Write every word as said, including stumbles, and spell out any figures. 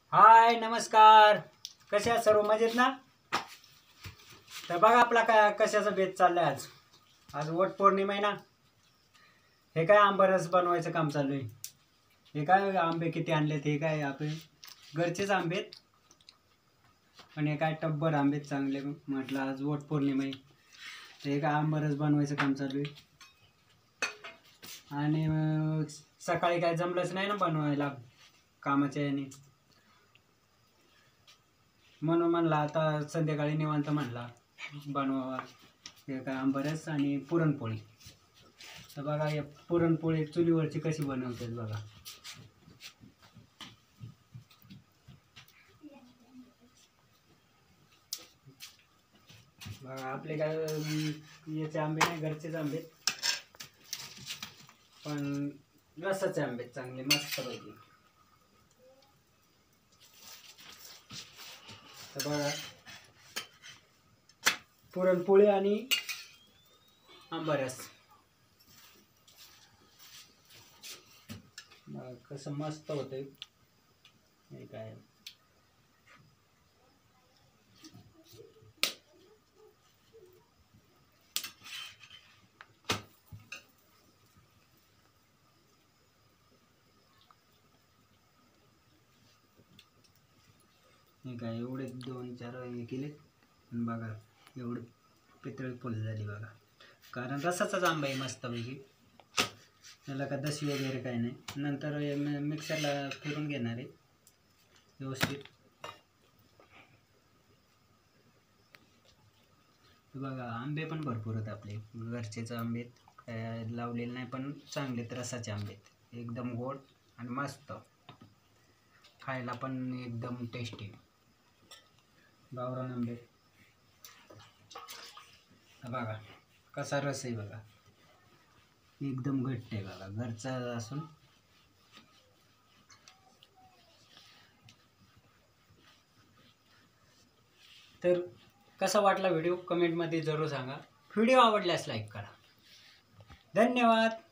हाय नमस्कार. कसे आहात सर्व? मजेत ना? तर बघा आपला काय कशाचा बेत चाललाय. आज आज वट पौर्णिमा आहे ना. हे काय आंबरस बनवायचं काम चालू आहे. हे काय आंबे किती आणलेत? हे काय आपले घरचेच आंबेत, पण हे काय टब्बर आंबेत चांगले. म्हटलं आज वट पौर्णिमा आहे, तर हे काय आंबरस बनवायचं काम चालू आहे. आणि अं, सकाळी काय जमलंच नाही ना बनवायला कामाच्या याने, म्हणून म्हणला आता संध्याकाळी निवांत म्हणला बनवावा. हे काय आंबरस आणि पुरणपोळी. तर बघा हे पुरणपोळी चुलीवरची कशी बनवतात बघा. बघा आपले काय अं, याचे आंबे नाही, घरचेच आंबे, पण रसाचे आंबे चांगले मस्त पैकी. तर बघा पुरणपोळी आणि आंबरस बघा कसं मस्त होतंय. हे काय हे काय एवढे दोन चार हे केले, आणि बघा एवढे पितळी फुल झाली बघा. कारण रसाचाच आंबा आहे मस्तपैकी. त्याला का दशी वगैरे काही नाही. नंतर हे मी मिक्सरला फिरून घेणार आहे व्यवस्थित. बघा आंबे पण भरपूर आहेत आपले, घरचेच आंबे आहेत, काय लावलेले नाही, पण चांगले आहेत, रसाचे आंबे आहेत. एकदम गोड आणि मस्त, खायला पण एकदम टेस्टी गावरान आंबे. बघा कसा रस आहे बघा, एकदम घट्ट आहे बघा, घरचा असून. तर कसा वाटला व्हिडिओ कमेंटमध्ये जरूर सांगा. व्हिडिओ आवडल्यास लाईक करा. धन्यवाद.